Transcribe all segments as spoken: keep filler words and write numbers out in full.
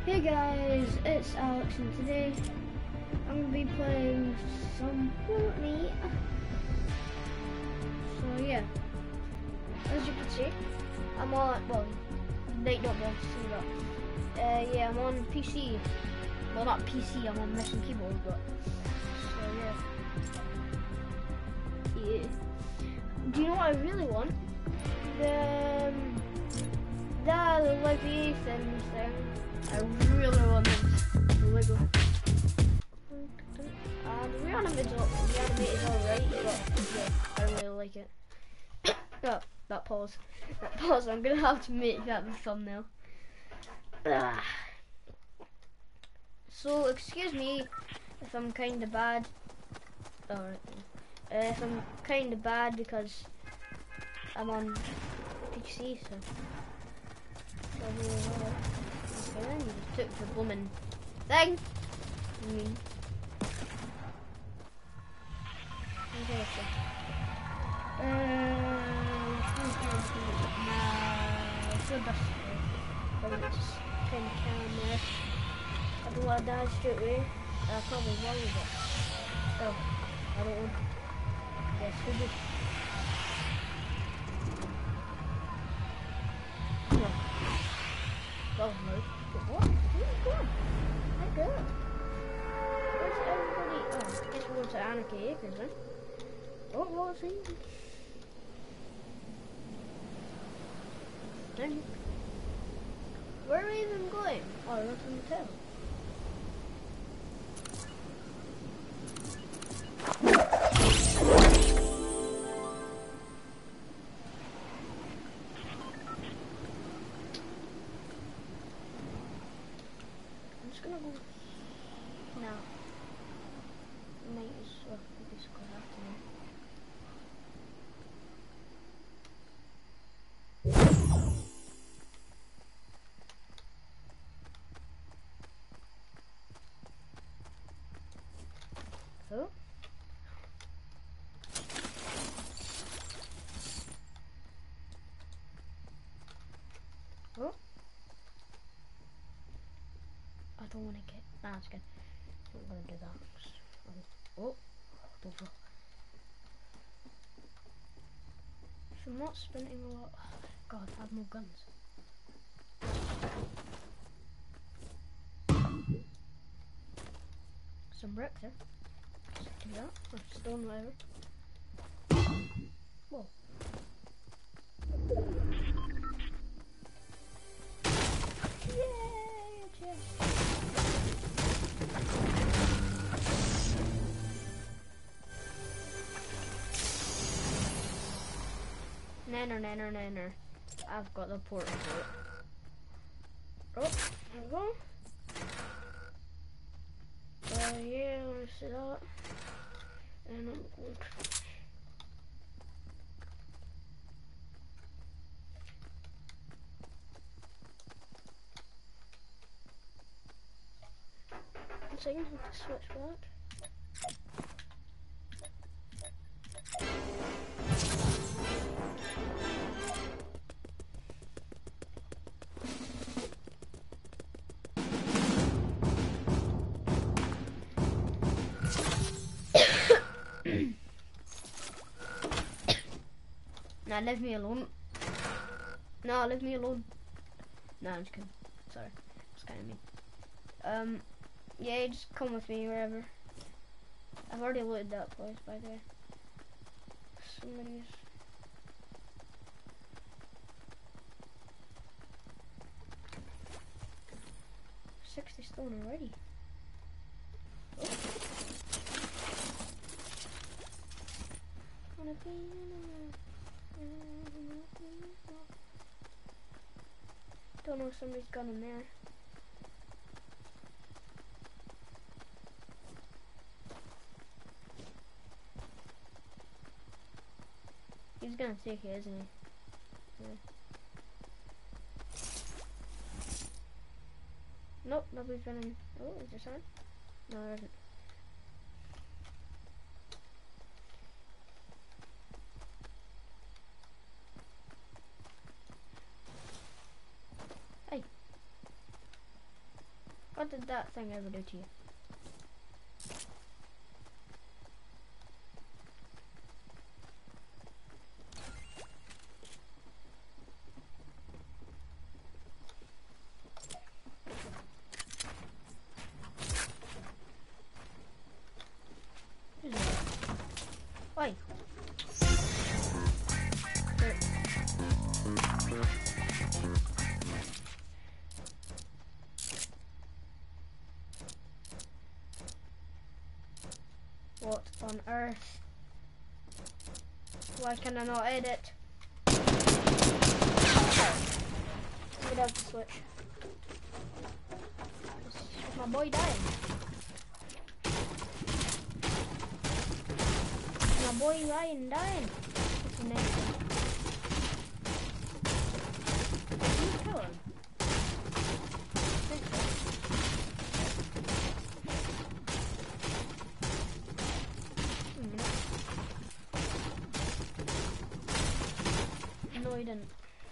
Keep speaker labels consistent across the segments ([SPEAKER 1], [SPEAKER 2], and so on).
[SPEAKER 1] Hey guys, it's Alex and today I'm going to be playing some Fortnite. So yeah, as you can see, I'm on, well, you might not be able to see that. Uh, yeah, I'm on P C. Well, not P C, I'm on mouse and keyboard, but, so yeah. Yeah. Do you know what I really want? The, um, the Leviathan thing. I really want this. The Lego. Uh, the reanimated is alright, but yeah, I don't really like it. Oh, that pause. That pause, I'm gonna have to make that the thumbnail. Ah. So, excuse me if I'm kinda bad. Alright. Uh, if I'm kinda bad because I'm on P C, so. Okay, then you just took the blooming thing. I mean. Okay, let's see. Uh, nah, it's so dusty. But it's kind of calm there. I don't want to die straight away. I probably will, but oh, I don't want to. Yes, we do. No. Well, no. What? Where are you going? My God. Where's everybody? Oh, I guess we're going to Anarchy Acres then. Oh, what's he? Dang. Where are we even going? Oh, that's in the tail. I'm just gonna go now. Might as well just go after me. Oh. Oh. I don't want to get. Nah, it's good. I'm not gonna do that. Oh. Over. If I'm not sprinting a lot. God, I have no guns. Some bricks there. Do that. Or stone, whatever. Whoa. Yay! A chest. Nanner, nanner, nanner. I've got the portal for it. Oh, there we go. Uh, yeah, I want to see that. And I'm going to. One second, I have to switch back. Nah, leave me alone. No, leave me alone. No, I'm just kidding. Sorry, it's kind of mean. Um, yeah, just come with me wherever. I've already looted that place, by the way. Somebody's. sixty stone already. Oh. Don't know if somebody's gone in there. He's gonna take it, isn't he? Yeah. Nope, nobody's been in. Oh, is there someone? No, there isn't. Hey. What did that thing ever do to you? Oi. What on earth? Why can I not edit? Get out the switch. Is my boy dying? My boy Ryan dying. What's his name? Did you kill him? I think so. No, he didn't.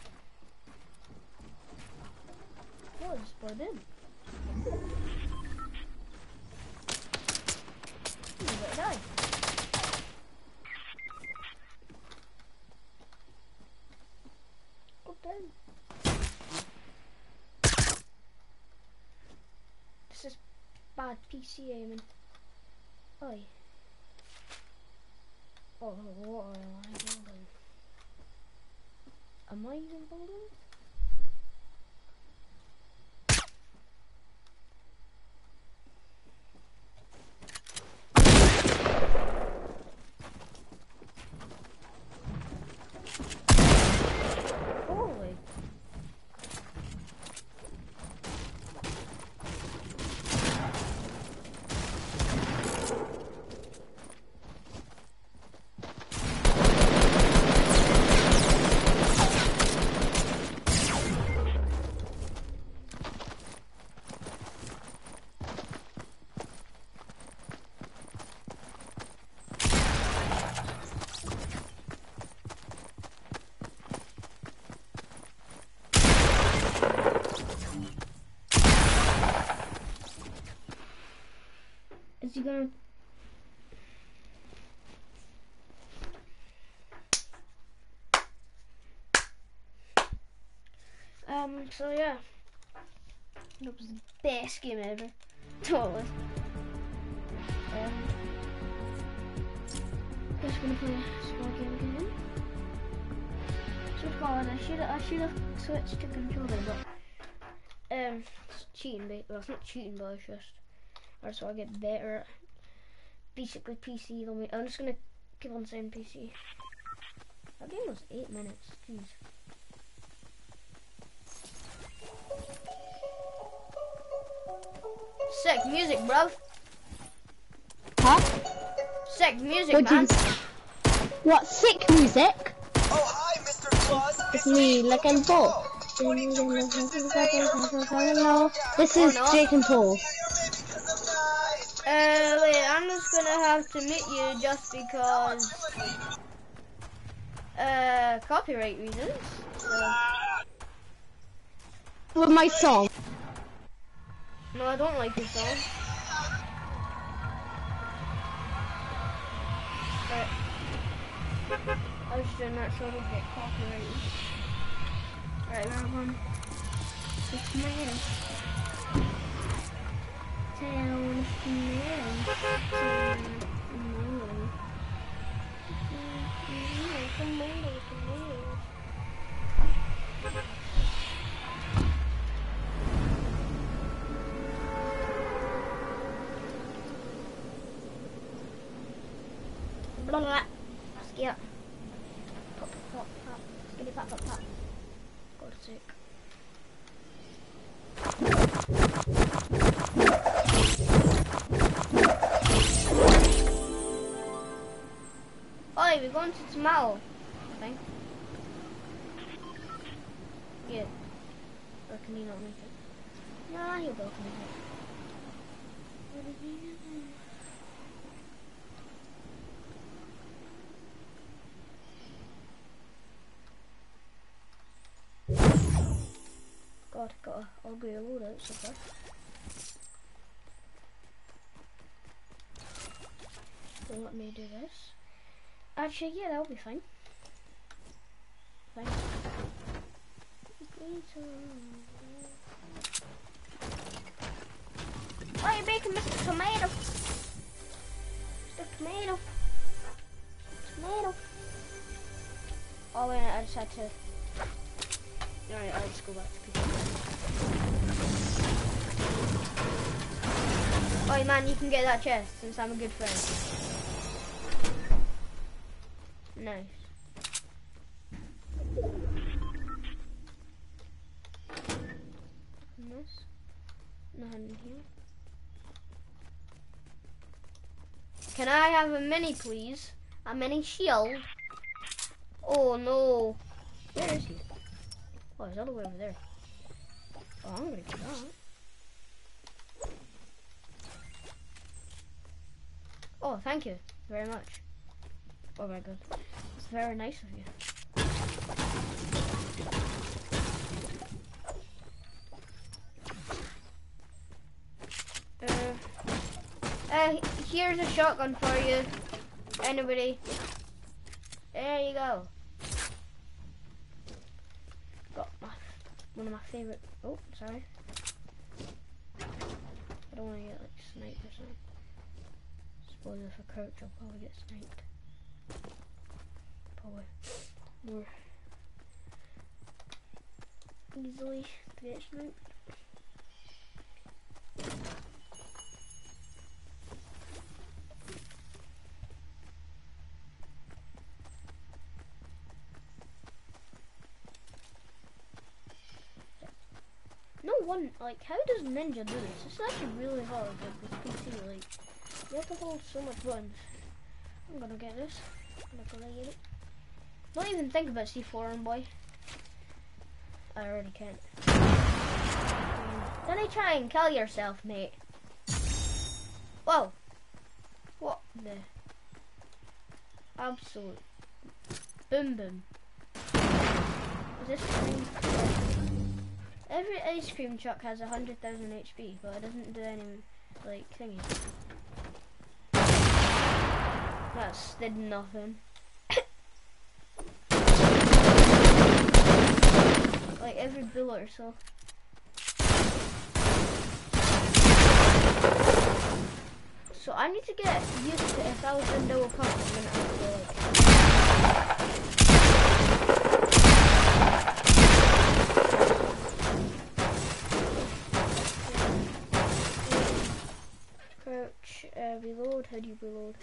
[SPEAKER 1] Oh, I just blowed in. He's about to die. Go down. This is bad P C aiming. Oi. Oh, what am I building? Am I even building? Holy. Is he gonna? Um, so yeah. That was the best game ever. Totally. Um, just gonna play a small game again. So far, I should I should have switched to controller, but um, it's cheating. But well, it's not cheating, but it's just. Or so I get better at basically P C than me. I'm just gonna keep on saying P C. That game was eight minutes. Jeez. Sick music, bruv.
[SPEAKER 2] Huh?
[SPEAKER 1] Sick music,
[SPEAKER 2] What
[SPEAKER 1] man.
[SPEAKER 2] did you- What sick music?
[SPEAKER 3] Oh, hi, Mister Claus.
[SPEAKER 2] It's me, like and Paul. This is Jake and Paul.
[SPEAKER 1] Uh, wait, I'm just gonna have to mute you just because, uh, copyright reasons. So.
[SPEAKER 2] With my song.
[SPEAKER 1] No, I don't like your song. But I was doing that so I don't get copyrighted. Alright, round one. It's man. Town man. Town blah blah blah. Skip. Pop pop pop pop. Skitty pop pop pop. God's sake. Oi, we're going to Tamale, I think. Yeah. Or can he not make it? Nah, he'll both make it. What did he do? God, got a ugly loadout so far. So let me do this. Actually, yeah, that'll be fine. Fine. Why are you making Mister Tomato? Mister Tomato. Tomato. Oh wait, I just had to. Alright, I'll just go back to people. Oh man, you can get that chest since I'm a good friend. Nice. Nice. Nothing in here. Can I have a mini, please? A mini shield? Oh no. Where is he? Oh, he's all the way over there. Oh, I'm gonna get that. Oh, thank you very much. Oh my god. It's very nice of you. Uh, uh, here's a shotgun for you. Anybody? There you go. Got my, one of my favorite. Oh, sorry. I don't want to get like sniped or something. Suppose if I crouch, I'll probably get sniped. Probably more easily to get sniped. No one, like, how does Ninja do this? It's actually really hard with this P C, like, you have to hold so much buttons. I'm gonna get this. I'm not gonna get it. Don't even think about C four on boy. I already can't. Then I try and kill yourself, mate. Whoa. What the absolute boom boom. Is this screen? Every ice cream truck has a hundred thousand H P, but it doesn't do any like thingy. That's did nothing. Like every bullet or so. So I need to get used to it. If I was in double pump, I'm gonna have to go like. Crouch, uh, reload. How do you reload?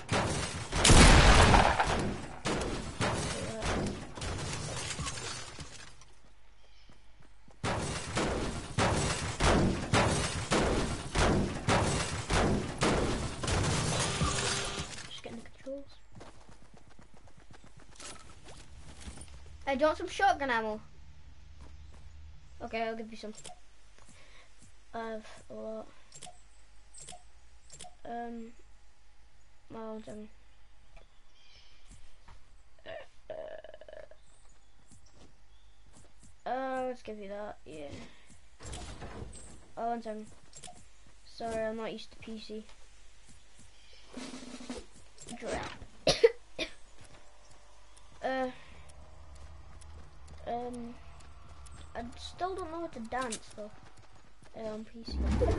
[SPEAKER 1] Hey, do you want some shotgun ammo? Okay, I'll give you some. I have a lot. Um, well done. Uh, uh, let's give you that, yeah. Oh, one second. Sorry, I'm not used to P C. Drop. uh, um, I still don't know how to dance though. Uh, on P C.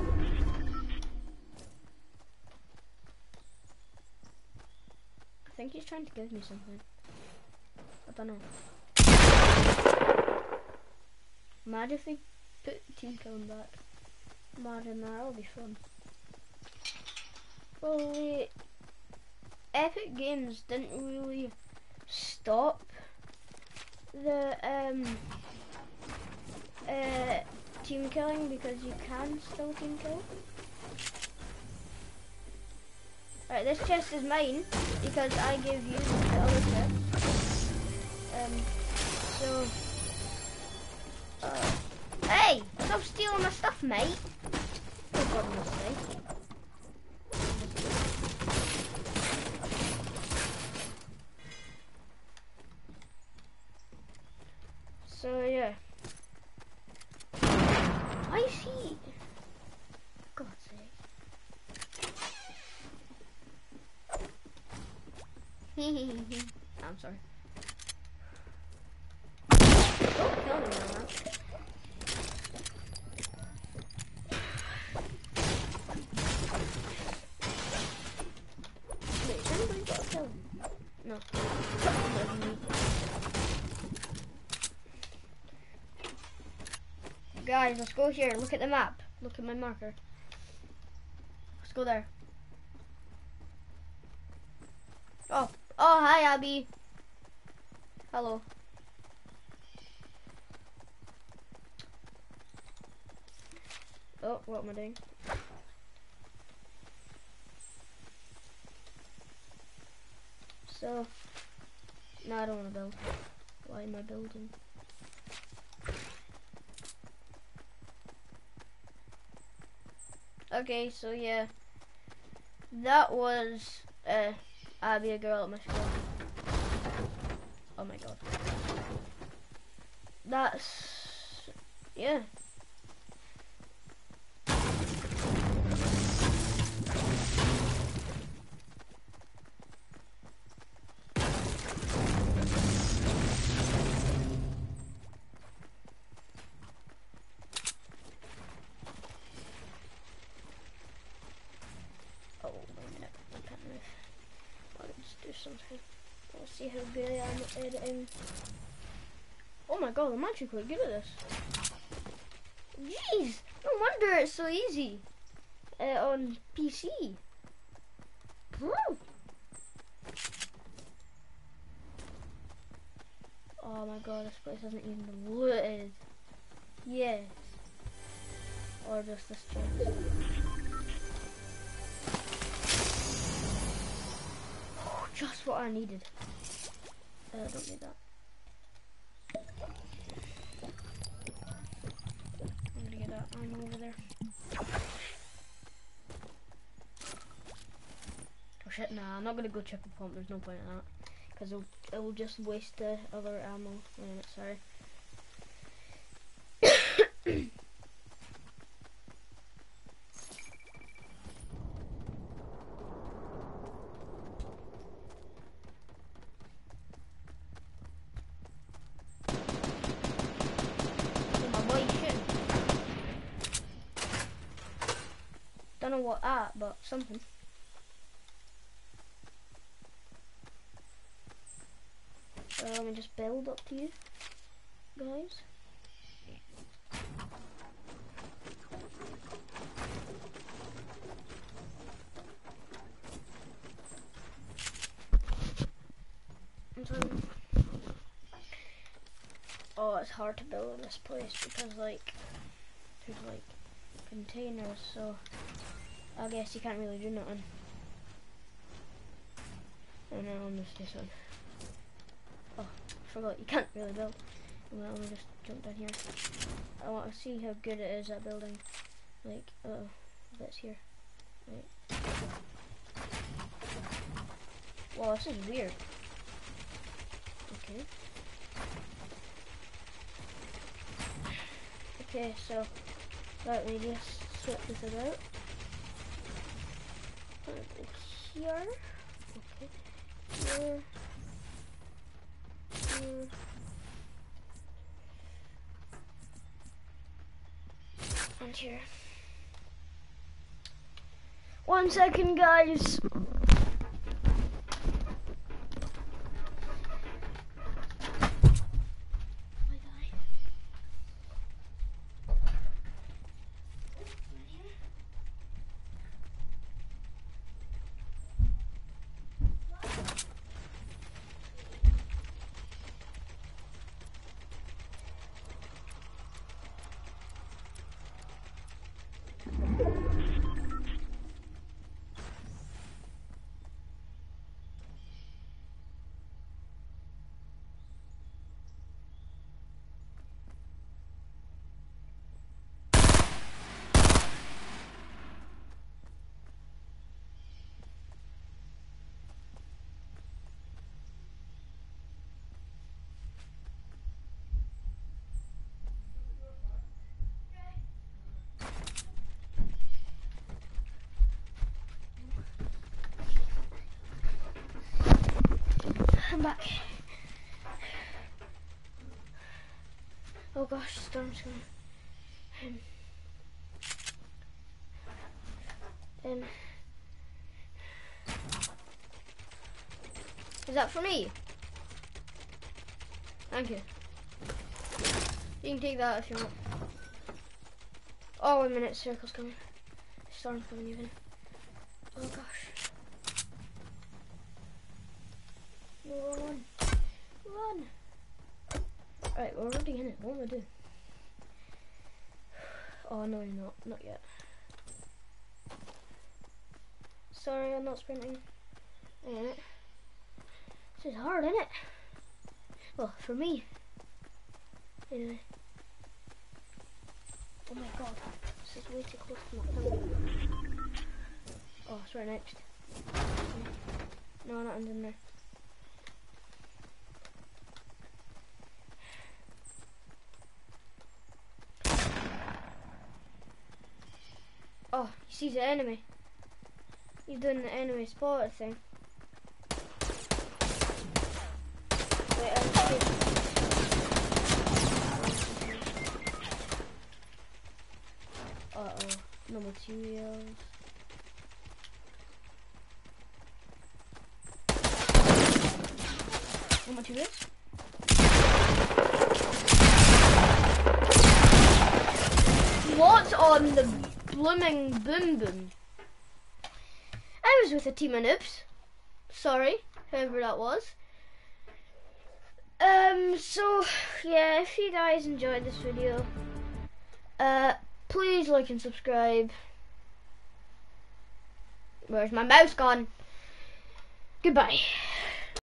[SPEAKER 1] I think he's trying to give me something. I don't know. Imagine if they put team killing back. Imagine that, that'll be fun. Well, wait. Epic Games didn't really stop the um uh team killing because you can still team kill. Alright, this chest is mine because I gave you the other chest. Um, so, uh, hey, stop stealing my stuff, mate. For goodness sake. So yeah. Why is he? God's sake. I'm sorry. Don't kill me, man. Wait, is anybody got a kill? No. Guys, let's go here. Look at the map. Look at my marker. Let's go there. Oh, oh, hi, Abby. Hello. Oh, what am I doing? So, no, I don't want to build. Why am I building? Okay, so yeah, that was uh, Abby, a girl at my school. Oh my god. That's, yeah. Oh, wait a minute, I can't move. Let's do something. Let's see how good I am at editing. Oh my god, I'm actually quite good at this. Jeez, no wonder it's so easy uh, on P C. Woo. Oh my god, this place isn't even looted. Yes. Or just this chest. Just what I needed. Uh, I don't need that. I'm gonna get that ammo over there. Oh shit, nah, I'm not gonna go check the pump, there's no point in that. Because it'll, it'll just waste the other ammo. Wait a minute, sorry. Don't know what at, but something. So let me just build up to you guys. Oh, it's hard to build in this place because like there's like containers, so I guess you can't really do nothing. Oh no, I'm just this one. Oh, I forgot you can't really build. Well, let me just jump down here. I want to see how good it is at building. Like, uh oh, that's here. Right. Wow, this is weird. Okay. Okay, so let me just swap this about. Here. Okay. Here. Here. And here. One second, guys. I'm back. Oh gosh, the storm's coming. Um, um, is that for me? Thank you. You can take that if you want. Oh, wait a minute, circle's coming. Storm's coming even. Oh gosh. Run. Run. Alright, we're already in it. What am I doing? Oh, no, you're not. Not yet. Sorry, I'm not sprinting. I ain't it. This is hard, isn't it? Well, for me. Anyway. Oh my god. This is way too close to my phone. Oh, it's right next. No, nothing's in there. Oh, he sees the enemy. He's doing the enemy spotter thing. Wait, I'll see. Uh oh, no materials. No materials? What's on the blooming boom boom? I was with a team of noobs. Sorry, whoever that was. Um, so, yeah, if you guys enjoyed this video, uh, please like and subscribe. Where's my mouse gone? Goodbye.